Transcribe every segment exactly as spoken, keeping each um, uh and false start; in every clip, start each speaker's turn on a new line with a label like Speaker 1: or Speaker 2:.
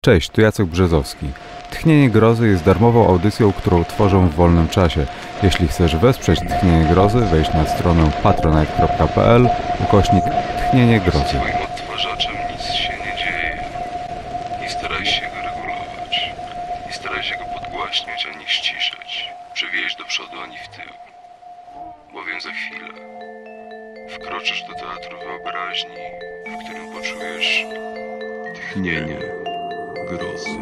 Speaker 1: Cześć, tu Jacek Brzezowski. Tchnienie Grozy jest darmową audycją, którą tworzę w wolnym czasie. Jeśli chcesz wesprzeć Tchnienie Grozy, wejdź na stronę patronite kropka p l ukośnik Tchnienie Grozy.
Speaker 2: Z twoim odtwarzaczem nic się nie dzieje. Nie staraj się go regulować. Nie staraj się go podgłaśniać ani ściszać. Przewieźć do przodu ani w tył. Bowiem za chwilę wkroczysz do teatru wyobraźni, w którym poczujesz tchnienie grozy.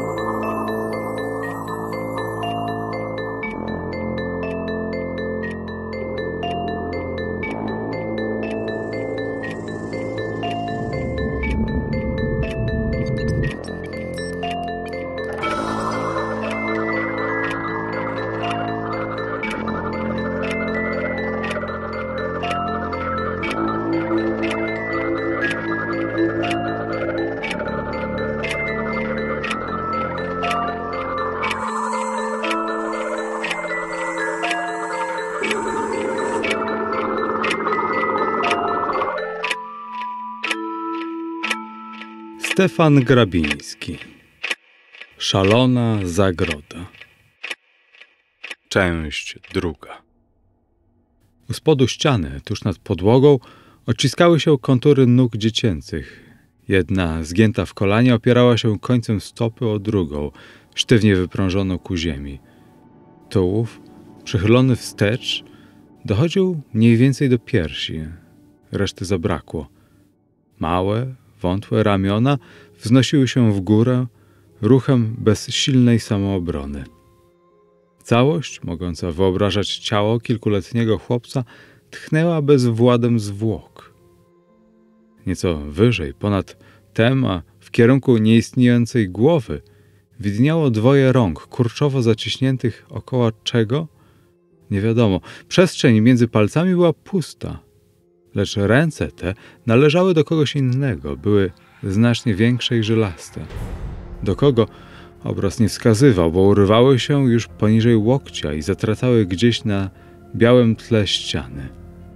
Speaker 3: Stefan Grabiński. Szalona zagroda. Część druga. U spodu ściany, tuż nad podłogą, odciskały się kontury nóg dziecięcych. Jedna, zgięta w kolanie, opierała się końcem stopy o drugą, sztywnie wyprążoną ku ziemi. Tułów, przychylony wstecz, dochodził mniej więcej do piersi. Reszty zabrakło. Małe, wątłe ramiona wznosiły się w górę ruchem bez silnej samoobrony. Całość, mogąca wyobrażać ciało kilkuletniego chłopca, tchnęła bezwładem zwłok. Nieco wyżej, ponad tem, a w kierunku nieistniejącej głowy, widniało dwoje rąk kurczowo zaciśniętych około czego? Nie wiadomo. Przestrzeń między palcami była pusta. Lecz ręce te należały do kogoś innego, były znacznie większe i żylaste. Do kogo obraz nie wskazywał, bo urywały się już poniżej łokcia i zatracały gdzieś na białym tle ściany.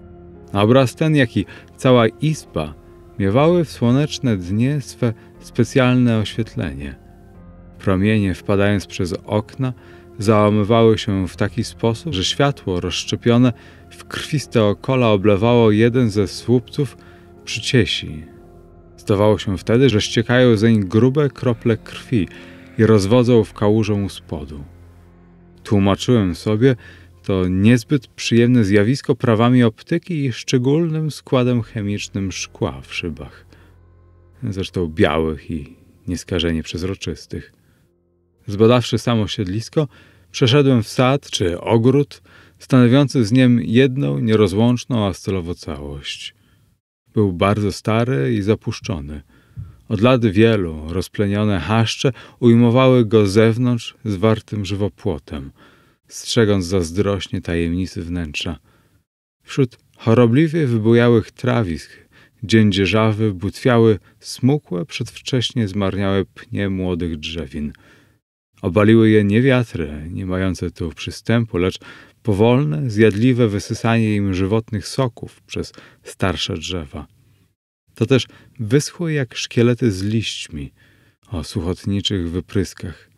Speaker 3: A obraz ten, jak i cała izba, miewały w słoneczne dnie swe specjalne oświetlenie. Promienie, wpadając przez okna, załamywały się w taki sposób, że światło rozszczepione w krwiste okola oblewało jeden ze słupców przyciesi. Zdawało się wtedy, że ściekają zeń grube krople krwi i rozwodzą w kałużę u spodu. Tłumaczyłem sobie to niezbyt przyjemne zjawisko prawami optyki i szczególnym składem chemicznym szkła w szybach. Zresztą białych i nieskażenie przezroczystych. Zbadawszy samo siedlisko, przeszedłem w sad czy ogród, stanowiący z niem jedną nierozłączną a stylowo całość. Był bardzo stary i zapuszczony. Od lat wielu rozplenione chaszcze ujmowały go z zewnątrz zwartym żywopłotem, strzegąc zazdrośnie tajemnicy wnętrza. Wśród chorobliwie wybujałych trawisk dziędzierzawy butwiały smukłe, przedwcześnie zmarniałe pnie młodych drzewin. Obaliły je nie wiatry, nie mające tu przystępu, lecz powolne, zjadliwe wysysanie im żywotnych soków przez starsze drzewa. To też wyschły jak szkielety z liśćmi o suchotniczych wypryskach.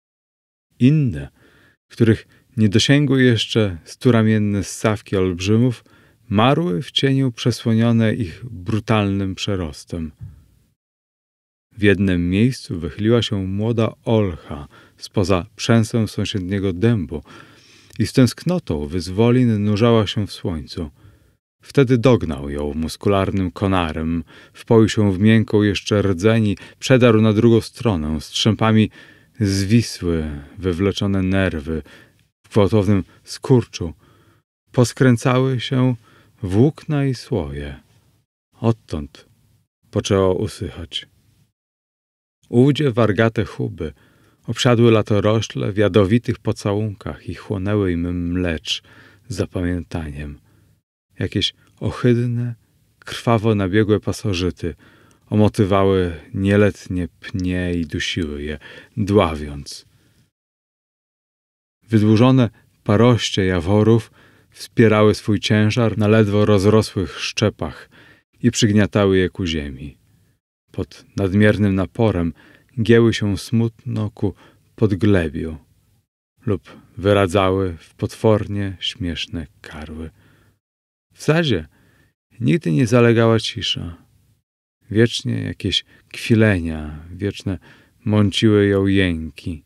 Speaker 3: Inne, których nie dosięgły jeszcze sturamienne ssawki olbrzymów, marły w cieniu przesłonione ich brutalnym przerostem. W jednym miejscu wychyliła się młoda olcha spoza przęsę sąsiedniego dębu i z tęsknotą wyzwolin nurzała się w słońcu. Wtedy dognał ją muskularnym konarem, wpoił się w miękką jeszcze rdzeń i przedarł na drugą stronę. Strzępami zwisły wywleczone nerwy w gwałtownym skurczu. Poskręcały się włókna i słoje. Odtąd poczęło usychać. Ówdzie wargate chuby obsiadły latorośle w jadowitych pocałunkach i chłonęły im mlecz z zapamiętaniem. Jakieś ohydne, krwawo nabiegłe pasożyty omotywały nieletnie pnie i dusiły je, dławiąc. Wydłużone paroście jaworów wspierały swój ciężar na ledwo rozrosłych szczepach i przygniatały je ku ziemi. Pod nadmiernym naporem gięły się smutno ku podglebiu lub wyradzały w potwornie śmieszne karły. W sadzie nigdy nie zalegała cisza. Wiecznie jakieś kwilenia, wieczne mąciły ją jęki.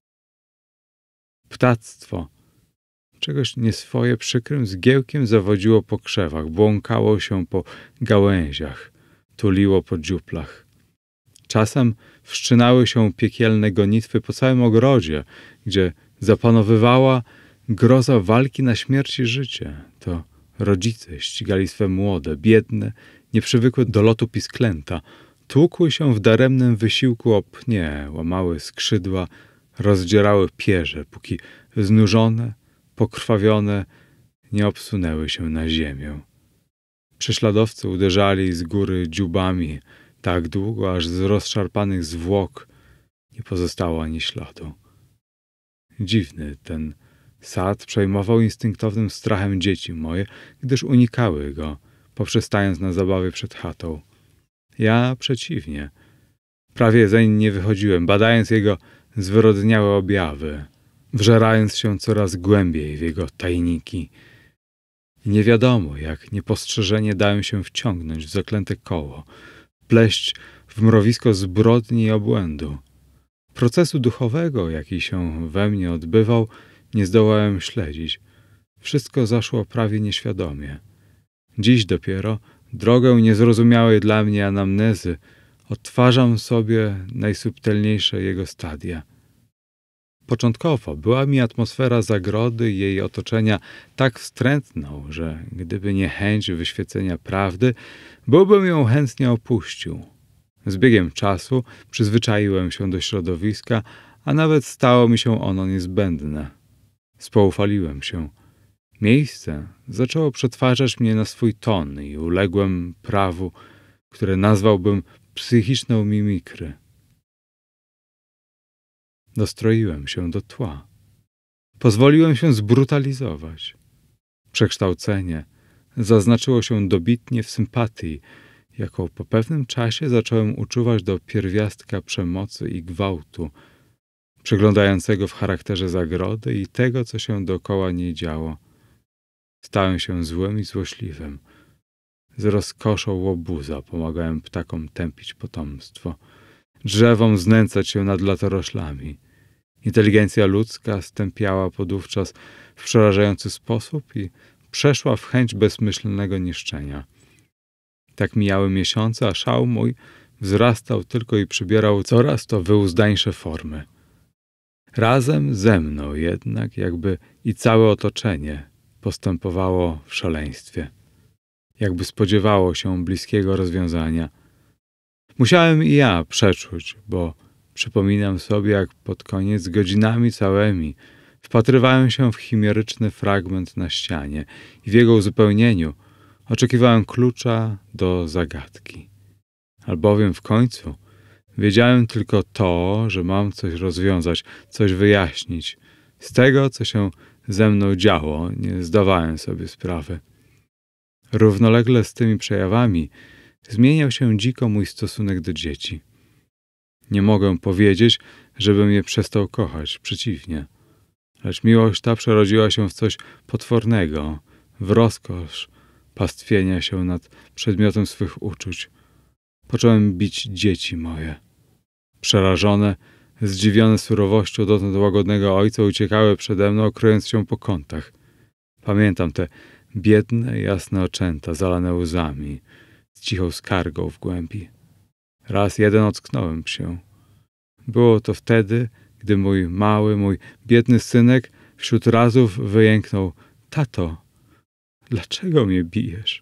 Speaker 3: Ptactwo, czegoś nieswoje przykrym zgiełkiem zawodziło po krzewach, błąkało się po gałęziach, tuliło po dziuplach. Czasem wszczynały się piekielne gonitwy po całym ogrodzie, gdzie zapanowywała groza walki na śmierć i życie. To rodzice ścigali swe młode, biedne, nieprzywykłe do lotu pisklęta, tłukły się w daremnym wysiłku o pnie, łamały skrzydła, rozdzierały pierze, póki znużone, pokrwawione nie obsunęły się na ziemię. Prześladowcy uderzali z góry dzióbami tak długo, aż z rozszarpanych zwłok nie pozostało ani śladu. Dziwny ten sad przejmował instynktownym strachem dzieci moje, gdyż unikały go, poprzestając na zabawie przed chatą. Ja przeciwnie. Prawie zeń nie wychodziłem, badając jego zwyrodniałe objawy, wżerając się coraz głębiej w jego tajniki. I nie wiadomo, jak niepostrzeżenie dałem się wciągnąć w zaklęte koło, pleść w mrowisko zbrodni i obłędu. Procesu duchowego, jaki się we mnie odbywał, nie zdołałem śledzić. Wszystko zaszło prawie nieświadomie. Dziś dopiero drogę niezrozumiałej dla mnie anamnezy odtwarzam sobie najsubtelniejsze jego stadia. Początkowo była mi atmosfera zagrody i jej otoczenia tak wstrętną, że gdyby nie chęć wyświecenia prawdy, byłbym ją chętnie opuścił. Z biegiem czasu przyzwyczaiłem się do środowiska, a nawet stało mi się ono niezbędne. Spoufaliłem się. Miejsce zaczęło przetwarzać mnie na swój ton i uległem prawu, które nazwałbym psychiczną mimikry. Dostroiłem się do tła. Pozwoliłem się zbrutalizować. Przekształcenie zaznaczyło się dobitnie w sympatii, jaką po pewnym czasie zacząłem uczuwać do pierwiastka przemocy i gwałtu, przeglądającego w charakterze zagrody i tego, co się dookoła niej działo. Stałem się złym i złośliwym. Z rozkoszą łobuza pomagałem ptakom tępić potomstwo, drzewom znęcać się nad latoroślami. Inteligencja ludzka stępiała podówczas w przerażający sposób i przeszła w chęć bezmyślnego niszczenia. Tak mijały miesiące, a szał mój wzrastał tylko i przybierał coraz to wyuzdańsze formy. Razem ze mną jednak jakby i całe otoczenie postępowało w szaleństwie. Jakby spodziewało się bliskiego rozwiązania. Musiałem i ja przeczuć, bo przypominam sobie, jak pod koniec godzinami całymi wpatrywałem się w chimeryczny fragment na ścianie i w jego uzupełnieniu oczekiwałem klucza do zagadki. Albowiem w końcu wiedziałem tylko to, że mam coś rozwiązać, coś wyjaśnić. Z tego, co się ze mną działo, nie zdawałem sobie sprawy. Równolegle z tymi przejawami zmieniał się dziko mój stosunek do dzieci. Nie mogę powiedzieć, żebym je przestał kochać, przeciwnie. Lecz miłość ta przerodziła się w coś potwornego, w rozkosz pastwienia się nad przedmiotem swych uczuć. Począłem bić dzieci moje. Przerażone, zdziwione surowością dotąd łagodnego ojca, uciekały przede mną, kryjąc się po kątach. Pamiętam te biedne, jasne oczęta, zalane łzami, z cichą skargą w głębi. Raz jeden ocknąłem się. Było to wtedy, gdy mój mały, mój biedny synek wśród razów wyjęknął: tato, dlaczego mnie bijesz?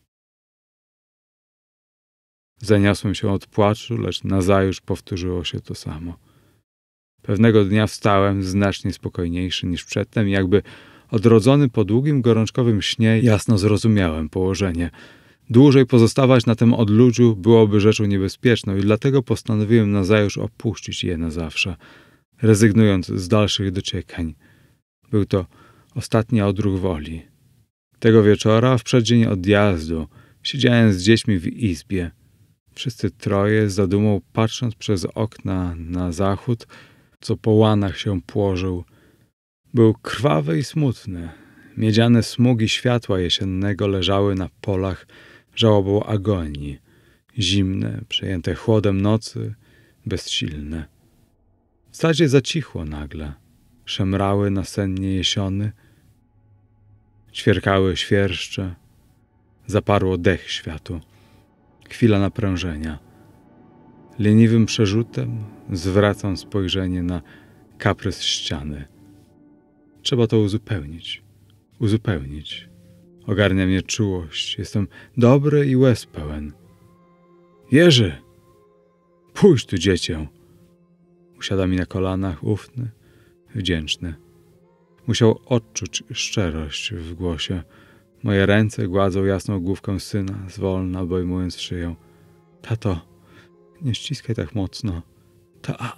Speaker 3: Zaniosłem się od płaczu, lecz nazajutrz powtórzyło się to samo. Pewnego dnia wstałem znacznie spokojniejszy niż przedtem, jakby odrodzony po długim, gorączkowym śnie, jasno zrozumiałem położenie. Dłużej pozostawać na tym odludziu byłoby rzeczą niebezpieczną i dlatego postanowiłem nazajutrz opuścić je na zawsze, rezygnując z dalszych dociekań. Był to ostatni odruch woli. Tego wieczora, w przeddzień odjazdu, siedziałem z dziećmi w izbie. Wszyscy troje z zadumą patrząc przez okna na zachód, co po łanach się płożył, był krwawy i smutny. Miedziane smugi światła jesiennego leżały na polach żałobą agonii. Zimne, przejęte chłodem nocy, bezsilne. W sadzie zacichło nagle. Szemrały nasennie jesiony. Ćwierkały świerszcze. Zaparło dech światu. Chwila naprężenia. Leniwym przerzutem zwracam spojrzenie na kaprys ściany. Trzeba to uzupełnić. Uzupełnić. Ogarnia mnie czułość. Jestem dobry i łez pełen. Jerzy! Pójdź tu, dziecię! Usiada mi na kolanach, ufny, wdzięczny. Musiał odczuć szczerość w głosie. Moje ręce gładzą jasną główkę syna, zwolna obejmując szyję. Tato, nie ściskaj tak mocno. Ta...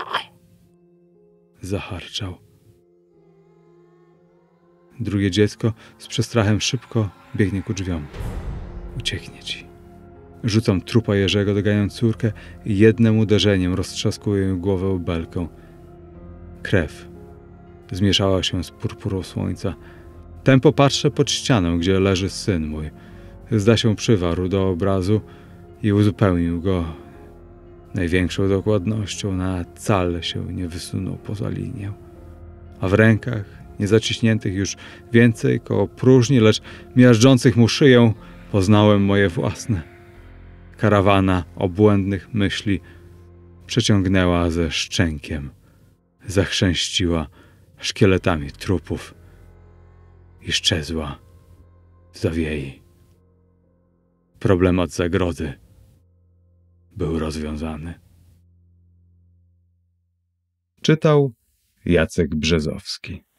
Speaker 3: Zaharczał. Drugie dziecko z przestrachem szybko biegnie ku drzwiom. Ucieknie ci. Rzucam trupa Jerzego, doganiając córkę i jednym uderzeniem roztrzaskuję jej głowę belką. Krew zmieszała się z purpurą słońca. Tępo patrzę pod ścianę, gdzie leży syn mój. Zda się przywarł do obrazu i uzupełnił go największą dokładnością. Na cal się nie wysunął poza linię. A w rękach, niezaciśniętych już więcej koło próżni, lecz miażdżących mu szyję, poznałem moje własne. Karawana obłędnych myśli przeciągnęła ze szczękiem, zachrzęściła szkieletami trupów i szczezła w zawiei. Problemat zagrody był rozwiązany. Czytał Jacek Brzezowski.